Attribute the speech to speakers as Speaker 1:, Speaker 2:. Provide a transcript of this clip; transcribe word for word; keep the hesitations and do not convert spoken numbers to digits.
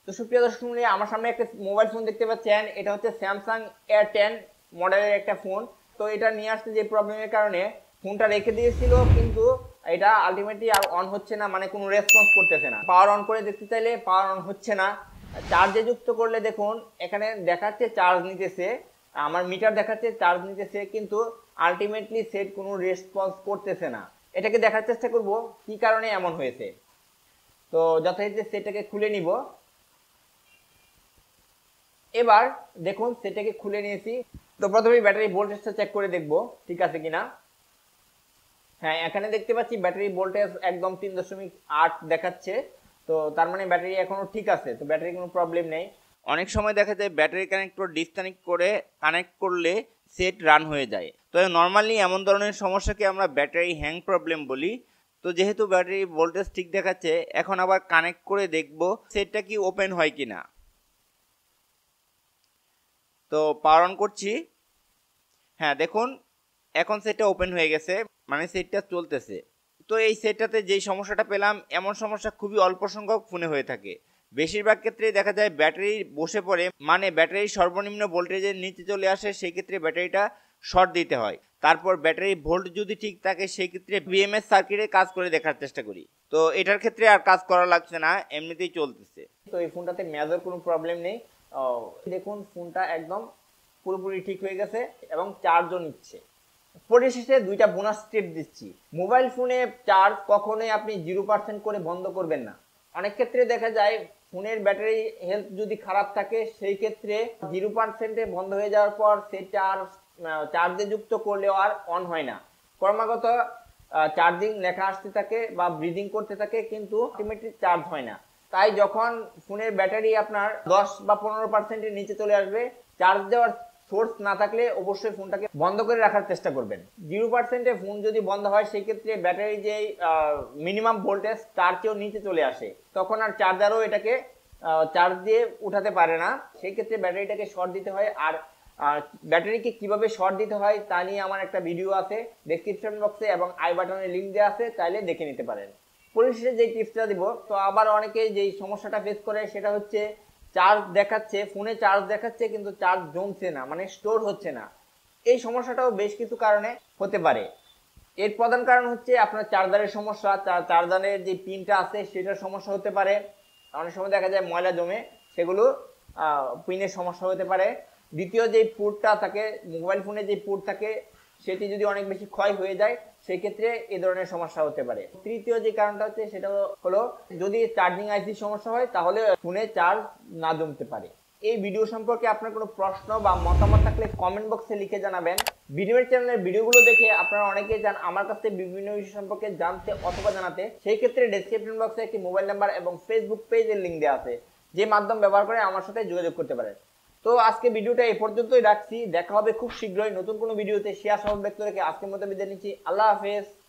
Speaker 1: তো সুপ্রিয় দর্শক মণ্ডলী, আমার সামনে একটা মোবাইল ফোন দেখতে পাচ্ছেন। এটা হচ্ছে স্যামসাং এয়ার টেন মডেলের একটা ফোন। তো এটা নিয়ে আসতে যে প্রবলেমের কারণে ফোনটা রেখে দিয়েছিল, কিন্তু এটা আলটিমেটলি আর অন হচ্ছে না, মানে কোনো রেসপন্স করতেছে না। পাওয়ার অন করে দেখতে চাইলে পাওয়ার অন হচ্ছে না। চার্জে যুক্ত করলে দেখুন এখানে দেখাচ্ছে চার্জ নিতেছে, আমার মিটার দেখাচ্ছে চার্জ নিতেছে, কিন্তু আলটিমেটলি সেট কোনো রেসপন্স করতেছে না। এটাকে দেখার চেষ্টা করব কি কারণে এমন হয়েছে। তো যথারীতি সেটটাকে খুলে নিব। এবার দেখুন সেটাকে খুলে নিয়েছি। তো প্রথমে ব্যাটারি ভোল্টেজটা চেক করে দেখব ঠিক আছে কিনা। হ্যাঁ, এখানে দেখতে পাচ্ছি ব্যাটারি ভোল্টেজ একদম তিন দশমিক আট দেখাচ্ছে। তো তার মানে ব্যাটারি এখনো ঠিক আছে, তো ব্যাটারি কোনো প্রবলেম নেই। অনেক সময় দেখা যায় ব্যাটারি কানেক্টর ডিসকানেক্ট করে কানেক্ট করলে সেট রান হয়ে যায়। তো নর্মালি এমন ধরনের সমস্যাকে আমরা ব্যাটারি হ্যাং প্রবলেম বলি। তো যেহেতু ব্যাটারি ভোল্টেজ ঠিক দেখাচ্ছে, এখন আবার কানেক্ট করে দেখব সেটটা কি ওপেন হয় কিনা। তো পাওয়ার অন করছি। হ্যাঁ দেখুন এখন সেটটা ওপেন হয়ে গেছে, মানে সেটটা চলতেছে। তো এই সেটটাতে যেই সমস্যাটা পেলাম, এমন সমস্যা খুবই অল্প সংখ্যক ফোনে হয়ে থাকে। বেশিরভাগ ক্ষেত্রেই দেখা যায় ব্যাটারি বসে পড়ে, মানে ব্যাটারি সর্বনিম্ন ভোল্টেজের নিচে চলে আসে, সেই ক্ষেত্রে ব্যাটারিটা শর্ট দিতে হয়। তারপর ব্যাটারি ভোল্ট যদি ঠিক থাকে সেই ক্ষেত্রে বিএমএস সার্কিটে কাজ করে দেখার চেষ্টা করি। তো এটার ক্ষেত্রে আর কাজ করা লাগছে না, এমনিতেই চলতেছে। তো এই ফোনটাতে মেজর কোনো প্রবলেম নেই। দেখুন ফোনটা একদম পুরোপুরি ঠিক হয়ে গেছে এবং চার্জও নিচ্ছে। পরিশেষে দুইটা বোনাস টিপ দিচ্ছি। মোবাইল ফোনে চার্জ কখনোই আপনি জিরো পার্সেন্ট করে বন্ধ করবেন না। অনেক ক্ষেত্রে দেখা যায় ফোনের ব্যাটারি হেলথ যদি খারাপ থাকে, সেই ক্ষেত্রে জিরো পার্সেন্টে বন্ধ হয়ে যাওয়ার পর সেটা আর চার্জে যুক্ত করলেও আর অন হয় না। ক্রমাগত চার্জিং লেখা আসতে থাকে বা ব্রিদিং করতে থাকে, কিন্তু আলটিমেটলি চার্জ হয় না। তাই যখন ফোনের ব্যাটারি আপনার দশ বা পনেরো পার্সেন্টের নিচে চলে আসবে, চার্জ দেওয়ার সোর্স না থাকলে অবশ্যই ফোনটাকে বন্ধ করে রাখার চেষ্টা করবেন। জিরো পার্সেন্টে ফোন যদি বন্ধ হয়, সেই ক্ষেত্রে ব্যাটারি যে মিনিমাম ভোল্টেজ তার চেয়েও নিচে চলে আসে, তখন আর চার্জারও এটাকে চার্জ দিয়ে উঠাতে পারে না। সেই ক্ষেত্রে ব্যাটারিটাকে শর্ট দিতে হয়। আর ব্যাটারিকে কিভাবে শর্ট দিতে হয় তা নিয়ে আমার একটা ভিডিও আছে, ডেসক্রিপশন বক্সে এবং আই বাটনে লিঙ্ক দেওয়া আছে, চাইলে দেখে নিতে পারেন। পরিশেষে যে টিপসটা দিব, তো আবার অনেকে যেই সমস্যাটা ফেস করে সেটা হচ্ছে চার্জ দেখাচ্ছে, ফোনে চার্জ দেখাচ্ছে কিন্তু চার্জ জমছে না, মানে স্টোর হচ্ছে না। এই সমস্যাটাও বেশ কিছু কারণে হতে পারে। এর প্রধান কারণ হচ্ছে আপনার চার্জারের সমস্যা, চার্জারের যে পিনটা আছে সেটার সমস্যা হতে পারে। অনেক সময় দেখা যায় ময়লা জমে, সেগুলো পিনের সমস্যা হতে পারে। দ্বিতীয় যে পোর্টটা থাকে, মোবাইল ফোনে যে পোর্ট থাকে, সেটি যদি অনেক বেশি ক্ষয় হয়ে যায়, সেই ক্ষেত্রে এই ধরনের সমস্যা হতে পারে। তৃতীয় যে কারণটা হচ্ছে সেটা হলো যদি চার্জিং আইসির সমস্যা হয়, তাহলে ফোনে চার্জ না জমতে পারে। এই ভিডিও সম্পর্কে আপনার কোনো প্রশ্ন বা মতামত থাকলে কমেন্ট বক্সে লিখে জানাবেন। ভিডিওর চ্যানেলের ভিডিওগুলো দেখে আপনারা অনেকেই জান আমার কাছে বিভিন্ন বিষয় সম্পর্কে জানতে অথবা জানাতে, সেই ক্ষেত্রে ডেসক্রিপশন বক্সে একটি মোবাইল নাম্বার এবং ফেসবুক পেজের লিঙ্ক দেওয়া আছে, যে মাধ্যম ব্যবহার করে আমার সাথে যোগাযোগ করতে পারেন। তো আজকে ভিডিওটা এই পর্যন্তই রাখছি, দেখা হবে খুব শীঘ্রই নতুন কোনো ভিডিওতে। সে আশা ব্যক্ত রেখে আজকের মতো বিদায় নিচ্ছি। আল্লাহ হাফেজ।